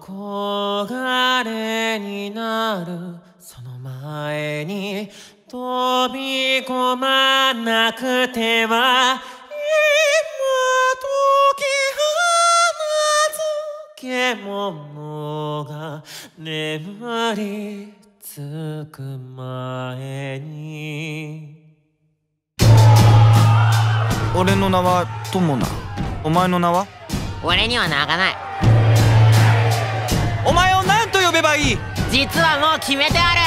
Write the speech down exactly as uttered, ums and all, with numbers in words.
憧れになるその前に飛び込まなくては今解き放つ獣が眠りつく前に。 俺の名は友な。お前の名は？ 俺には名がない。 お前を何と呼べばいい？ 実はもう決めてある。